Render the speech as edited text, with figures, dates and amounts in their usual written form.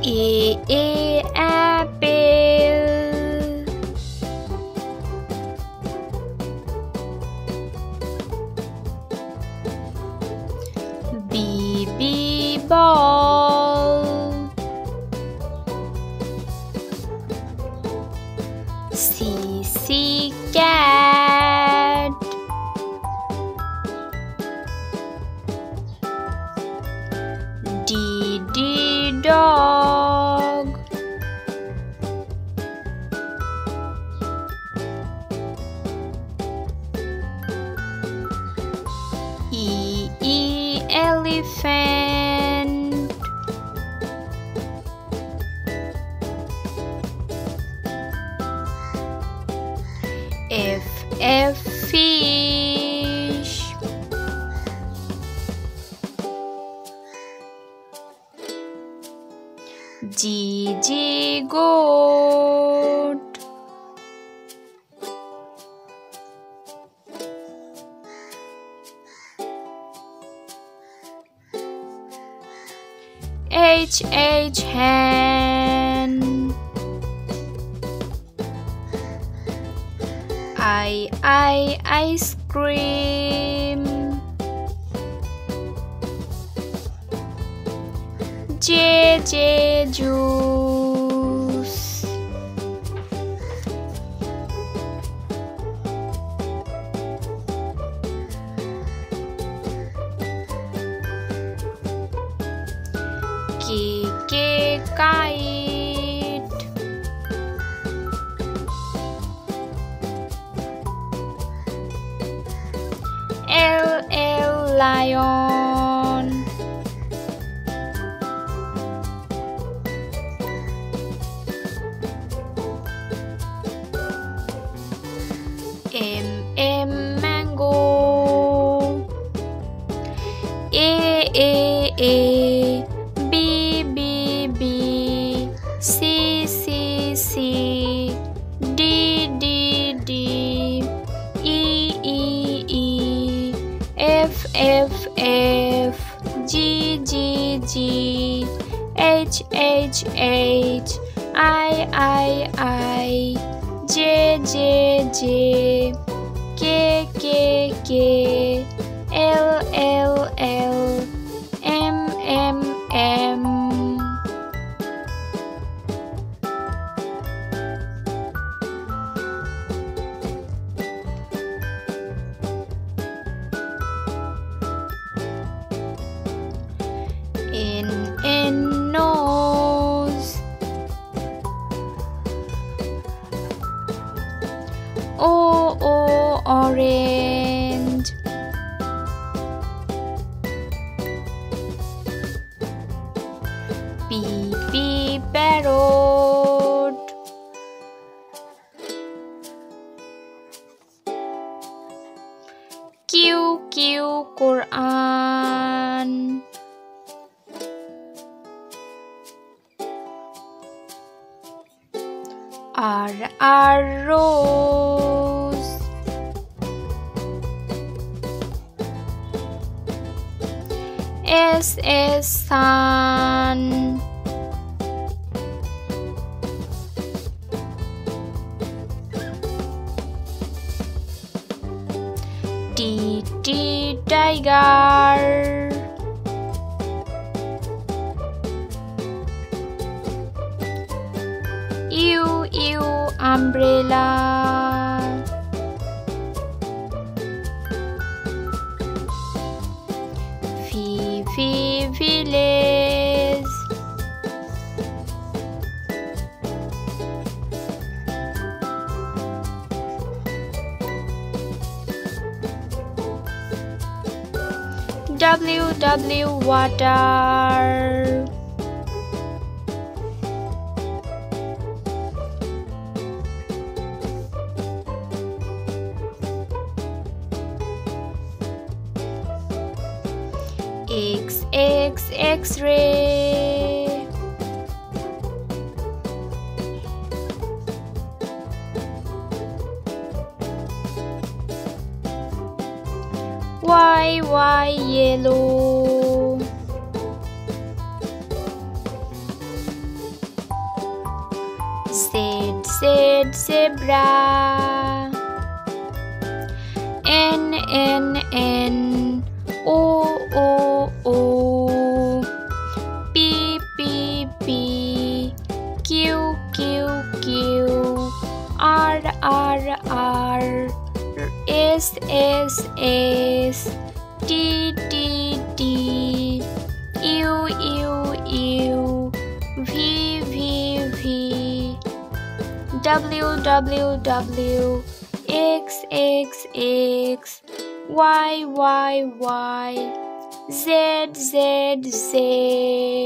A apple. B ball. C cat. D dog. E elephant. F fish. G goat. H hen. I ice cream. J juice. K kite. L lion. M mango. A B C D E F G H I J K L M N nose. O orange. P parrot. Q Quran. R rose. S sun. T tiger. U umbrella. V village. W water. X-ray. Y yellow. zebra. N, O, P, Q, R, S, T, U, V, W, X, Y, Z.